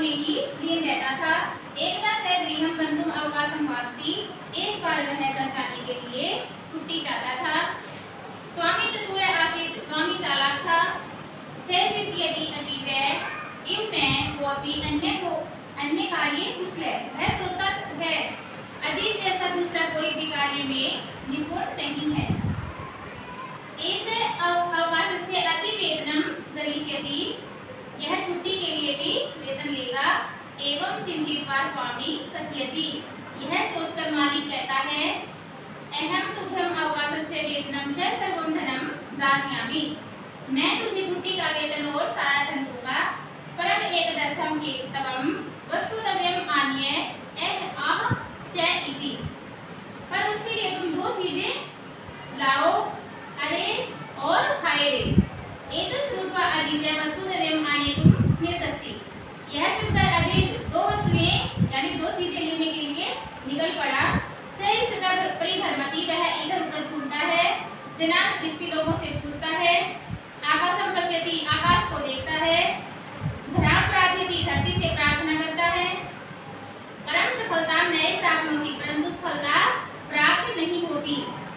में ही लीन रहता था। एकदा से गृहम गंतुम अवकाशम वास्ति, एक बार वह घर जाने के लिए छुट्टी चाहता था। स्वामी चतुर आसीत, स्वामी चालाक था। सहजित यदि अजीत इमने वो अभी अन्य कार्य कुशल, वह सोचता है अजीत जैसा दूसरा कोई भी कार्य में निपुण नहीं है। इस अवकाश से अति वेतनम गरीष्यति, यह छुट्टी के लिए भी वेतन लेगा। एवं चिंतित वा स्वामी कथयति, यह सोचकर मालिक कहता है अहम तुभ्यम अवकाशस्य वेतनम च सर्वं धनम दास्यामि, मैं तुझे छुट्टी का वेतन और सारा धन दूंगा। परम एकदर्थम केवलम वस्तुद्रव्यम आन्य एह आह च इति, पर उसके लिए तुम दो चीजें लाओ, अरे और हाय रे। एतत् श्रुत्वा अजीत वस्तुद्रव्यम आनेतुं निर्गस्ति, यह सुनकर अजीत दो वस्तुएं यानी दो चीजें लेने के लिए निकल पड़ा। सही तथा परिधर्मती, वह इधर उधर घूमता है। जनाब दृष्टि लोगों से पूछता है। आकाशम पश्यति, आकाश को देखता है। धराम प्रार्थयति, धरती से प्रार्थना करता है। परम सफलता नहीं प्राप्त होती, परंतु सफलता प्राप्त नहीं होती।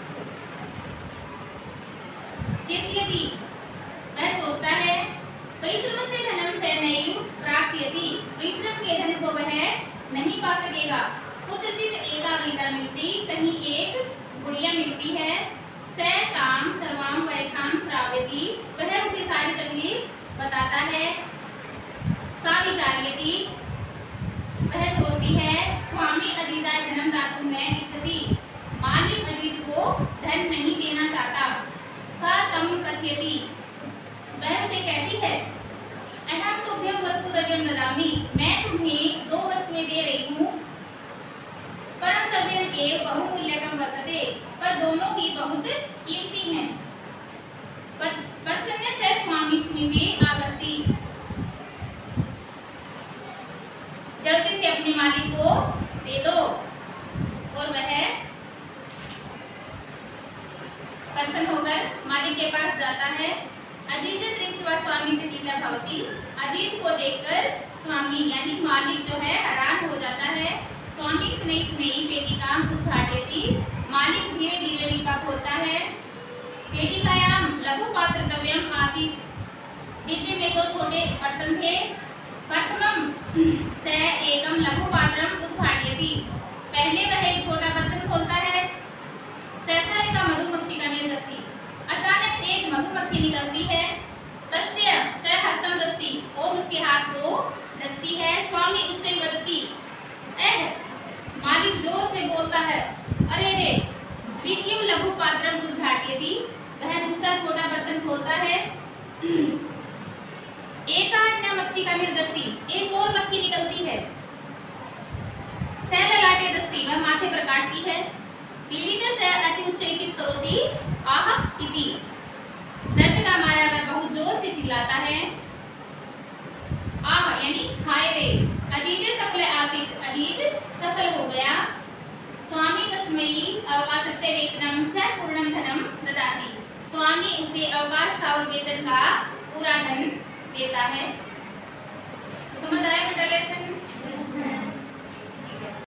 चिंत्यति, वह सोचता है। परिश्रम से धनम से नैव प्राप्यति, परिश्रम के धन को वह नहीं पा सकेगा। कुत्रचित एका गीता मिलती, कहीं एक गुड़िया मिलती है। स ताम सर्वाम वैखाम श्रावयति, वह उसे सारी तकलीफ बताता है। सा विचार्यति, वह सोचती है। स्वामी अजीताय धनम दातुं न इच्छति, मालिक अजीत को धन नहीं देना चाहता। सा तम कथयति, वह उसे कहती है अहम तुभ्यं वस्तुद्रव्यं ददामि, मैं तुम्हें दो वस्तुएं दे रही हूँ। परम द्रव्यम एव बहुमूल्यकम वर्तते, पर दोनों ही बहुत कीमती हैं। प्रसन्न से स्वामी स्मिमे आगस्ति, जल्दी से अपने मालिक को दे दो। और वह प्रसन्न होकर मालिक के पास जाता है। अजीत दृष्टवा स्वामी से पीता भवती, अजीत को देखकर स्वामी यानी मालिक जो है हैरान हो जाता है। स्वामी स्नेही पेटिकाम उद्घाटयति, मालिक धीरे धीरे डिब्बा खोलता है। पेटिकायाम लघु पात्र द्रव्यम आसीत्, डिब्बे में दो छोटे बर्तन थे। प्रथमम स एकम लघु पात्रम उद्घाटयति, पहले वह एक छोटा बर्तन खोलता है। सहसा एका मधुमक्षिका निर्गस्ति, अचानक एक मधुमक्खी निकलती है। तस्य च हस्तं दस्ति, और उसके हाथ को दस्ती है। स्वामी उच्चै वदति, मालिक जोर से बोलता है अरे रे। द्वितीयम लघु पात्रम उद्घाटयति, वह दूसरा छोटा बर्तन खोलता है। एका अन्य मक्षिका निर्गस्ति, एक और मक्खी निकलती है। ललाटे दस्ति, वह माथे पर काटती है। पीड़ित से अति उच्चैचित करोति आह इति, दर्द का मारा वह बहुत जोर से चिल्लाता है। आह यानी हाय रे। अजीत सफल आसीत, अजीत सफल हो गया। स्वामी तस्मै अवकाशस्य वेतनं च पूर्णं धनं ददाति, स्वामी उसे अवकाश का और वेतन का पूरा धन देता है। समझ आया?